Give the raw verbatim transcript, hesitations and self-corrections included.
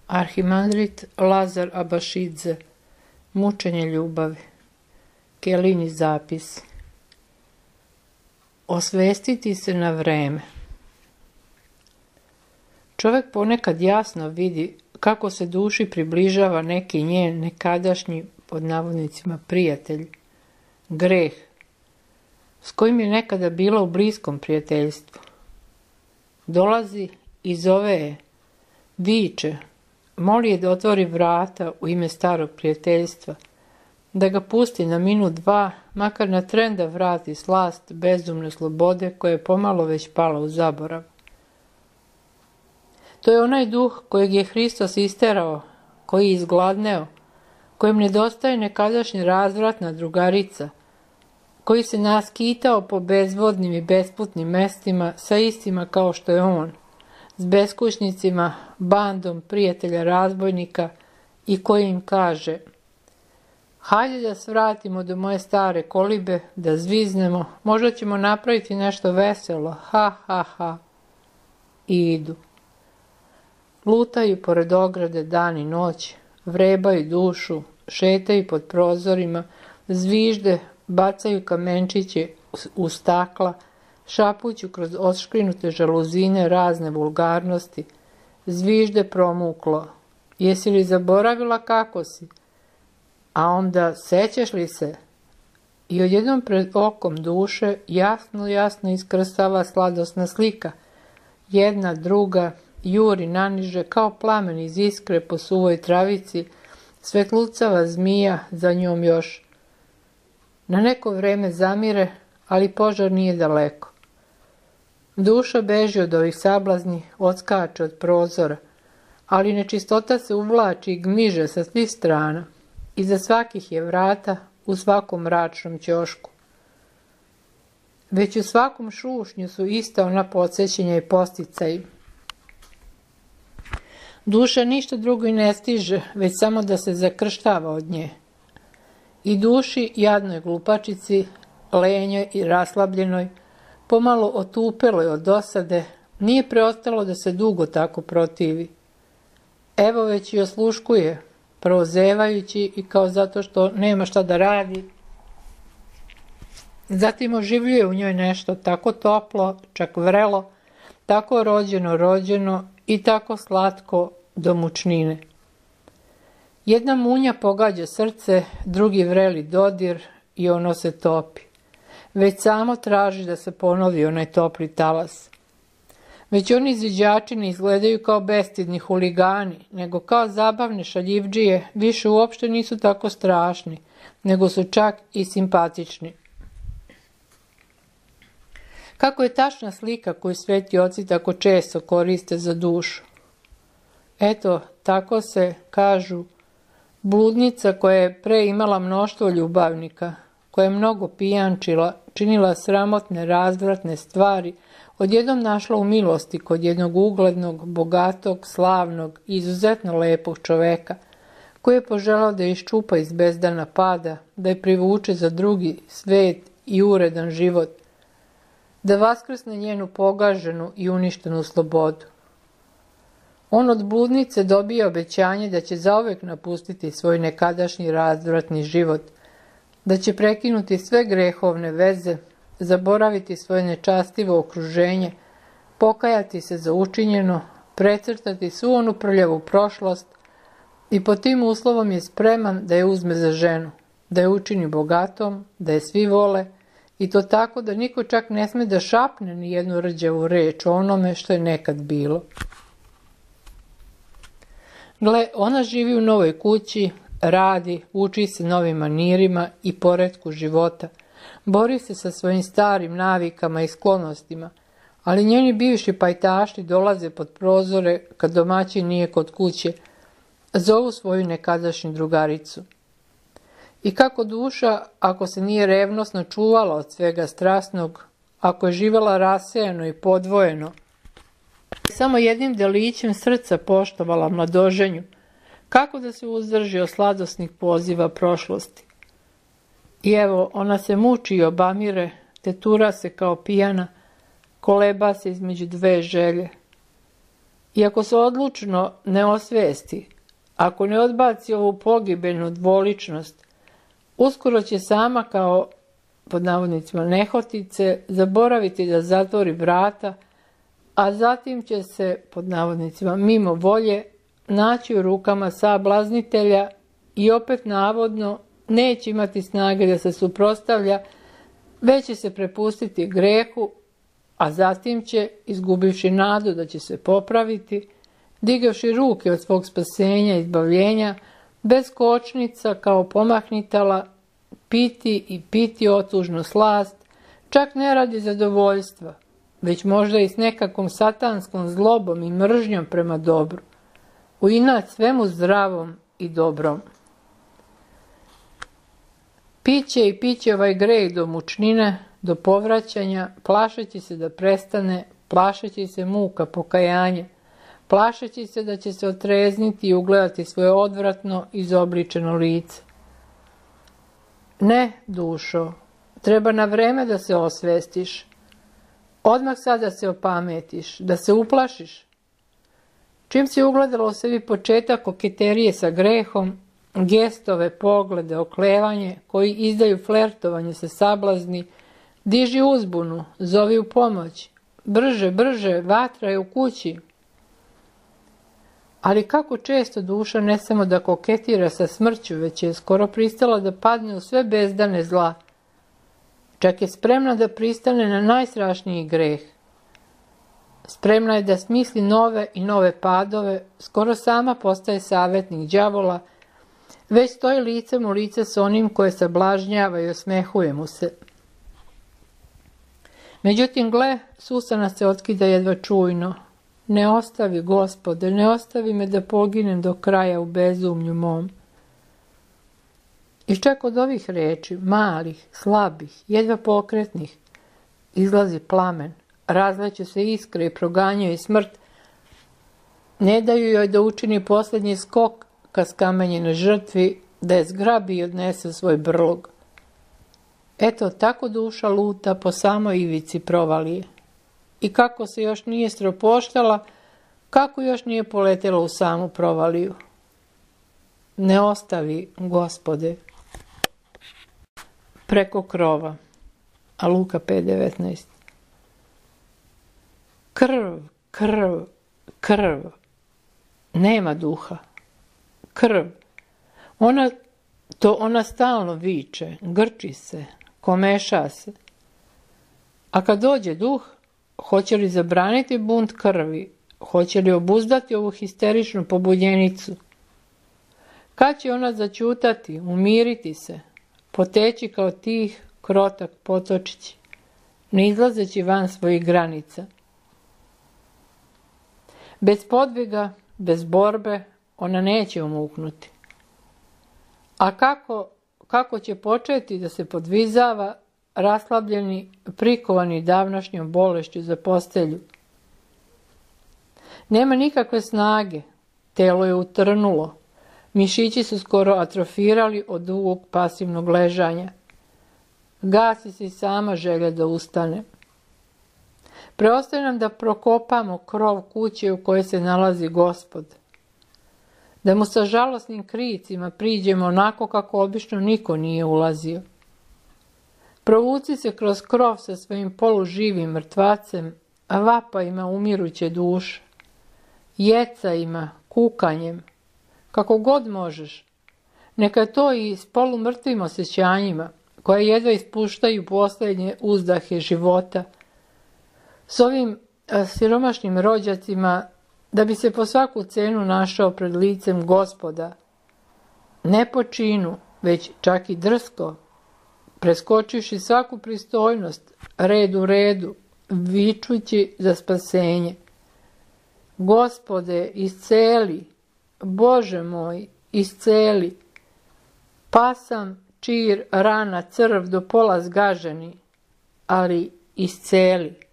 Arhimandrit Lazar Abašidze, Mučenje ljubavi. Kelini zapis. Osvestiti se na vreme. Čovjek ponekad jasno vidi kako se duši približava neki njen nekadašnji, pod navodnicima, prijatelj, greh, s kojim je nekada bila u bliskom prijateljstvu. Dolazi i zove je, viče, moli je da otvori vrata u ime starog prijateljstva, da ga pusti na minut dva, makar na tren da vrati slast bezumne slobode koja je pomalo već pala u zaborav. To je onaj duh kojeg je Hristos isterao, koji je izgladneo, kojem nedostaje nekadašnja razvratna drugarica, koji se naskitao po bezvodnim i besputnim mestima sa istima kao što je on, s beskućnicima, bandom prijatelja razbojnika i koji im kaže: hajde da svratimo do moje stare kolibe, da zviznemo, možda ćemo napraviti nešto veselo, ha, ha, ha. I idu. Lutaju pored ograde dan i noć, vrebaju dušu, šetaju pod prozorima, zvižde, bacaju kamenčiće u stakla, šapuću kroz odškrinute žaluzine razne vulgarnosti, zvižde promuklo. Jesi li zaboravila kako si? A onda, sećaš li se? I odjednom pred okom duše jasno, jasno iskrsava sladosna slika. Jedna, druga, juri naniže kao plamen iz iskre po suvoj travici, svetlucava zmija za njom još. Na neko vreme zamire, ali požar nije daleko. Duša beži od ovih sablazni, odskače od prozora, ali nečistota se uvlači i gmiže sa svih strana. Iza svakih je vrata, u svakom mračnom ćošku. Već u svakom šušnju su ista ona podsjećenja i posticaji. Duša ništa drugo i ne stiže, već samo da se zakrštava od nje. I duši, jadnoj glupačici, lenjoj i raslabljenoj, pomalo otupeloj od dosade, nije preostalo da se dugo tako protivi. Evo već i osluškuje, prozevajući i kao zato što nema šta da radi. Zatim oživljuje u njoj nešto tako toplo, čak vrelo, tako rođeno rođeno i tako slatko do mučnine. Jedna munja pogađa srce, drugi vreli dodir i ono se topi. Već samo traži da se ponovi onaj topli talas. Već oni izviđači ne izgledaju kao bestidni huligani, nego kao zabavne šaljivdžije, više uopšte nisu tako strašni, nego su čak i simpatični. Kako je tačna slika koju sveti oci tako često koriste za dušu. Eto, tako se, kažu, bludnica koja je pre imala mnoštvo ljubavnika, koja je mnogo pijančila, činila sramotne, razvratne stvari, odjednom našla u milosti kod jednog uglednog, bogatog, slavnog i izuzetno lepog čoveka, koji je poželao da je iščupa iz bezdana pada, da je privuče za drugi svet i uredan život, da vaskrsne njenu pogaženu i uništenu slobodu. On od bludnice dobija obećanje da će zauvek napustiti svoj nekadašnji razvratni život, da će prekinuti sve grehovne veze, zaboraviti svoje nečastivo okruženje, pokajati se za učinjeno, precrtati svu onu prljavu prošlost i pod tim uslovom je spreman da je uzme za ženu, da je učini bogatom, da je svi vole, i to tako da niko čak ne sme da šapne ni jednu rđavu reč o onome što je nekad bilo. Gle, ona živi u novoj kući, radi, uči se novim manirima i poretku života, bori se sa svojim starim navikama i sklonostima, ali njeni bivši pajtašti dolaze pod prozore kad domaćin nije kod kuće, zovu svoju nekadašnju drugaricu. I kako duša, ako se nije revnosno čuvala od svega strasnog, ako je živjela rasejano i podvojeno, samo jednim delićem srca poštovala mladoženju, kako da se uzdrži od sladosnih poziva prošlosti. I evo, ona se muči i obamire, te tura se kao pijana, koleba se između dve želje. I ako se odlučno ne osvesti, ako ne odbaci ovu pogibeljnu dvoličnost, uskoro će sama kao, pod navodnicima, nehotice zaboraviti da zatvori vrata, a zatim će se, pod navodnicima, mimo volje naći u rukama sablaznitelja i opet navodno neće imati snage da se suprotstavlja, već će se prepustiti grehu, a zatim će, izgubivši nadu da će se popraviti, digavši ruke od svog spasenja i izbavljenja, bez kočnica kao pomahnitala, piti i piti otužnu slast, čak ne radi zadovoljstva, već možda i s nekakvom satanskom zlobom i mržnjom prema dobru, u inat svemu zdravom i dobrom. Piće i piće ovaj greh do mučnine, do povraćanja, plašeći se da prestane, plašeći se muka pokajanja, plašeći se da će se otrezniti i ugledati svoje odvratno izobličeno lice. Ne, dušo, treba na vreme da se osvestiš, odmah sad da se opametiš, da se uplašiš. Čim si ugledala u sebi početak koketerije sa grehom, gestove, poglede, oklevanje, koji izdaju flertovanje sa sablazni, diži uzbunu, zovi u pomoć, brže, brže, vatra je u kući. Ali kako često duša ne samo da koketira sa smrću, već je skoro pristala da padne u sve bezdane zla. Čak je spremna da pristane na najstrašniji greh. Spremna je da smisli nove i nove padove, skoro sama postaje savjetnik đavola, već stoji licem u lice s onim koje sablažnjava i osmehuje mu se. Međutim, gle, susana se otkida jedva čujno. Ne ostavi, Gospode, ne ostavi me da poginem do kraja u bezumlju mom. I čak od ovih reči, malih, slabih, jedva pokretnih, izlazi plamen, razleće se iskre i proganjaju smrt, ne daju joj da učini posljednji skok ka skamenjenoj žrtvi, da je zgrabi i odnese svoj brlog. Eto, tako duša luta po samoj ivici provalije. I kako se još nije stropoštala, kako još nije poletjela u samu provaliju. Ne ostavi, Gospode. Preko krova. A Luka pet devetnaest. Krv, krv, krv. Nema duha. Krv. Ona, to ona stalno viče, grči se, komeša se. A kad dođe duh, hoće li zabraniti bunt krvi? Hoće li obuzdati ovu histeričnu pobunjenicu? Kad će ona začutati, umiriti se, poteći kao tih, krotak potočić, ne izlazeći van svojih granica? Bez podviga, bez borbe, ona neće umuknuti. A kako, kako će početi da se podvizava, raslabljeni, prikovani davnašnjom bolešću za postelju? Nema nikakve snage, telo je utrnulo, mišići su skoro atrofirali od dugog pasivnog ležanja. Gasi se i sama želja da ustane. Preostaje nam da prokopamo krov kuće u kojoj se nalazi Gospod. Da mu sa žalosnim kricima priđemo onako kako obično niko nije ulazio. Provuci se kroz krov sa svojim poluživim mrtvacem, a vapajima umiruće duše, jecajima, kukanjem, kako god možeš. Neka to i s polumrtvim osjećanjima, koje jedva ispuštaju posljednje uzdahe života, s ovim siromašnim rođacima, da bi se po svaku cenu našao pred licem Gospoda, ne po činu, već čak i drsko, preskočivši svaku pristojnost, red u redu, vičući za spasenje. Gospode, isceli, Bože moj, isceli, pasam, čir, rana, crv do pola zgaženi, ali isceli.